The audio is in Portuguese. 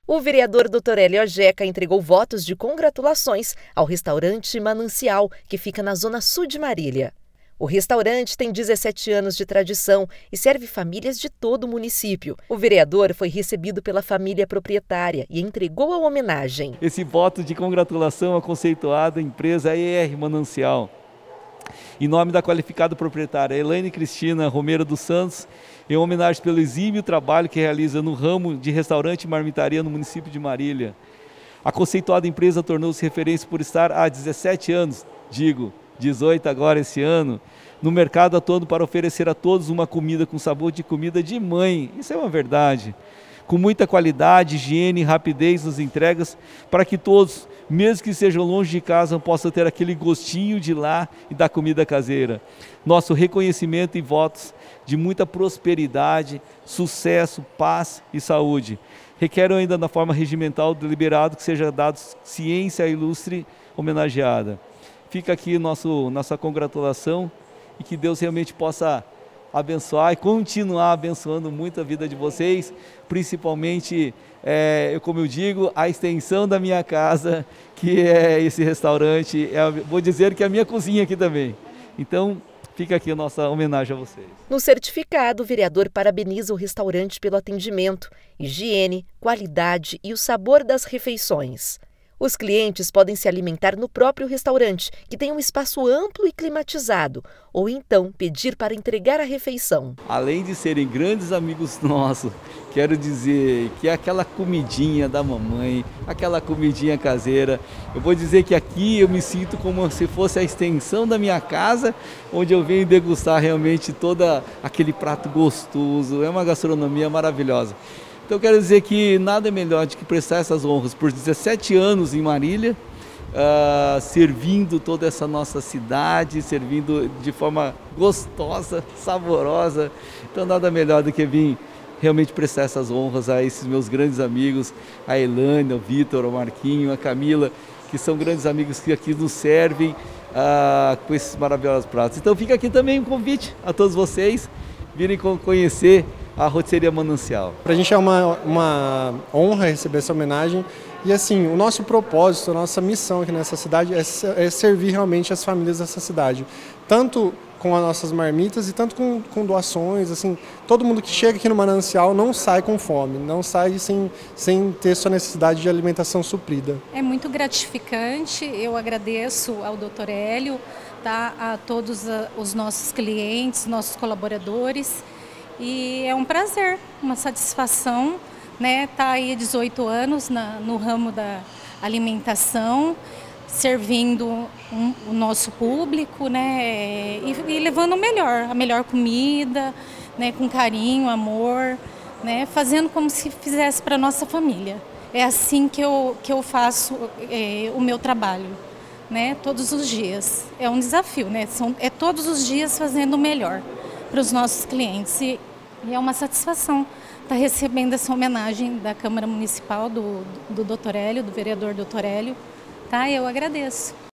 O vereador Dr. Hélio Ageca entregou votos de congratulações ao restaurante Manancial, que fica na zona sul de Marília. O restaurante tem 17 anos de tradição e serve famílias de todo o município. O vereador foi recebido pela família proprietária e entregou a homenagem. Esse voto de congratulação à conceituada empresa ER Manancial, em nome da qualificada proprietária Elaine Cristina Romero dos Santos, em homenagem pelo exímio trabalho que realiza no ramo de restaurante e marmitaria no município de Marília. A conceituada empresa tornou-se referência por estar há 17 anos, 18 agora esse ano, no mercado atuando para oferecer a todos uma comida com sabor de comida de mãe. Isso é uma verdade. Com muita qualidade, higiene e rapidez nas entregas, para que todos, mesmo que estejam longe de casa, possam ter aquele gostinho de lá e da comida caseira. Nosso reconhecimento e votos de muita prosperidade, sucesso, paz e saúde. Requerem ainda na forma regimental deliberado que seja dado ciência à ilustre homenageada. Fica aqui nossa congratulação e que Deus realmente possa abençoar e continuar abençoando muito a vida de vocês, principalmente, como eu digo, a extensão da minha casa, que é esse restaurante, vou dizer que é a minha cozinha aqui também. Então, fica aqui a nossa homenagem a vocês. No certificado, o vereador parabeniza o restaurante pelo atendimento, higiene, qualidade e o sabor das refeições. Os clientes podem se alimentar no próprio restaurante, que tem um espaço amplo e climatizado, ou então pedir para entregar a refeição. Além de serem grandes amigos nossos, quero dizer que aquela comidinha da mamãe, aquela comidinha caseira, eu vou dizer que aqui eu me sinto como se fosse a extensão da minha casa, onde eu venho degustar realmente todo aquele prato gostoso, é uma gastronomia maravilhosa. Então eu quero dizer que nada é melhor do que prestar essas honras por 17 anos em Marília, servindo toda essa nossa cidade, servindo de forma gostosa, saborosa. Então nada melhor do que vir realmente prestar essas honras a esses meus grandes amigos, a Elane, o Vitor, o Marquinho, a Camila, que são grandes amigos que aqui nos servem com esses maravilhosos pratos. Então fica aqui também um convite a todos vocês virem conhecer a Rotisseria Manancial. Para a gente é uma honra receber essa homenagem e assim, o nosso propósito, a nossa missão aqui nessa cidade é servir realmente as famílias dessa cidade, tanto com as nossas marmitas e tanto com doações, assim, todo mundo que chega aqui no Manancial não sai com fome, não sai sem ter sua necessidade de alimentação suprida. É muito gratificante, eu agradeço ao Dr. Hélio, tá, a todos os nossos clientes, nossos colaboradores. E é um prazer, uma satisfação, né, tá aí há 18 anos no ramo da alimentação, servindo o nosso público, né, e levando a melhor comida, né, com carinho, amor, né, fazendo como se fizesse para a nossa família. É assim que eu faço o meu trabalho, né, todos os dias. É um desafio, né, é todos os dias fazendo o melhor para os nossos clientes. E é uma satisfação estar recebendo essa homenagem da Câmara Municipal, do Dr. Hélio, do vereador Dr. Hélio. Tá? Eu agradeço.